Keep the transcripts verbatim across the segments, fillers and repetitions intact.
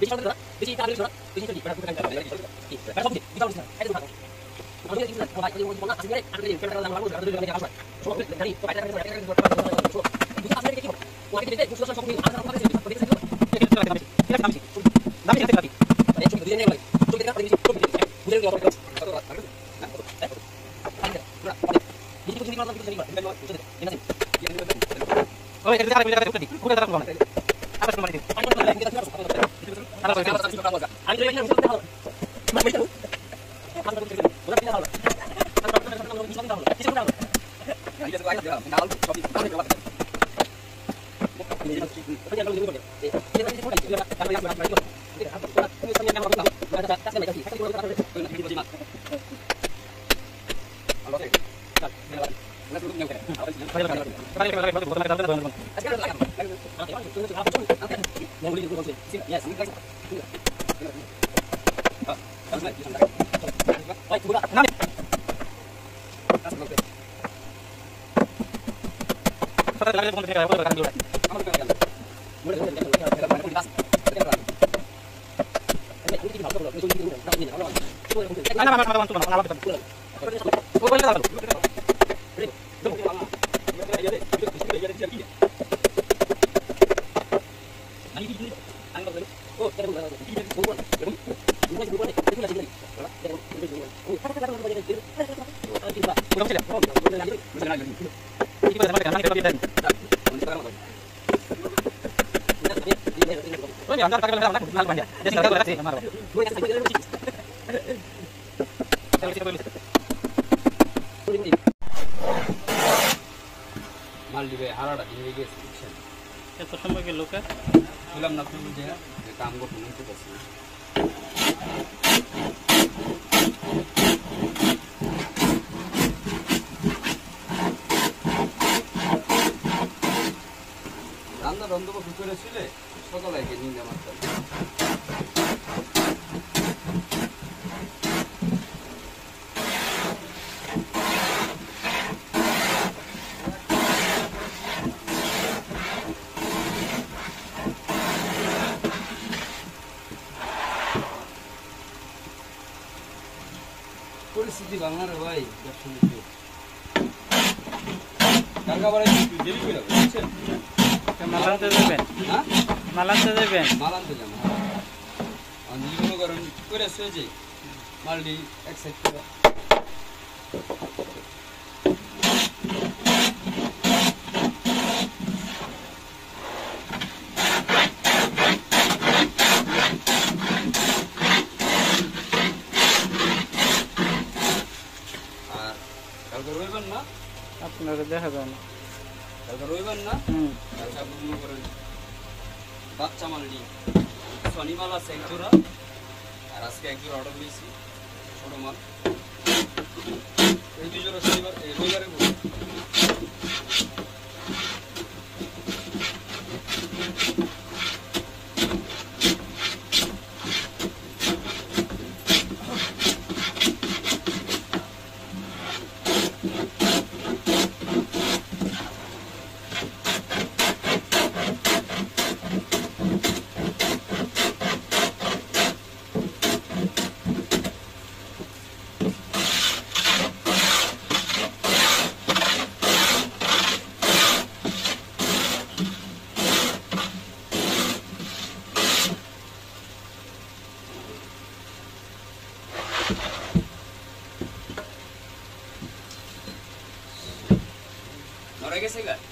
এত সময় গেল কে বললাম না তুমি যে কাম করতে নিতে পারছি রান্না বন্ধ করে ছিলে সকালে গিয়ে নিয়ে মারতাম পরিস্থিতি বাংলার ভাই টাকা বাড়াই দেরি করে বুঝছেন মালানতে দেবেন হ্যাঁ মালানতে দেবেন মালানতে যাবো আর নির্মল করেন করে যে মালটি এক সাইড করে আপনারা দেখা যায় না কালকে রবিবার না হুম কালকে আপনি মনে করেন বাচ্চা মাল নিয়ে শনিমাল আছে এক জোড়া আর আজকে এক জোড়া অর্ডার দিয়েছি ছোটো মাল এই দুই জোড়া শনিবার রবিবারে নড়ে গেছে গা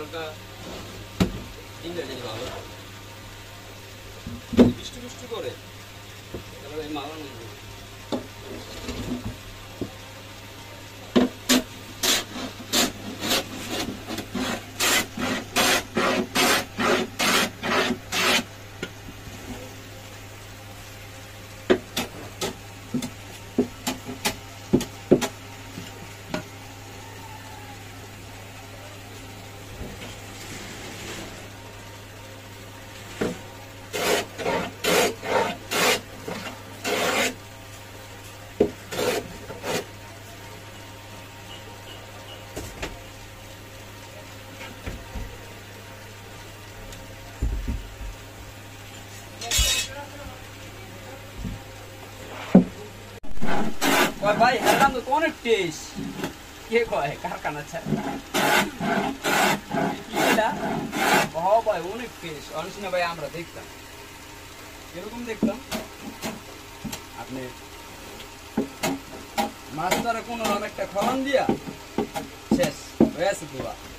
হালকা দিলে যদি ভালো বৃষ্টি বৃষ্টি করে তাহলে এই মালা নেই। কয় ভাই হেলাম তো অনেক টেস্ট কে কয় কারখানা ছাড়া ও ভাই অনেক টেস্ট অনেক ভাই আমরা দেখতাম এরকম দেখতাম আপনি মাছ ধরে কোনো একটা খরণ দিয়া শেষ হয়ে আছে পুরা।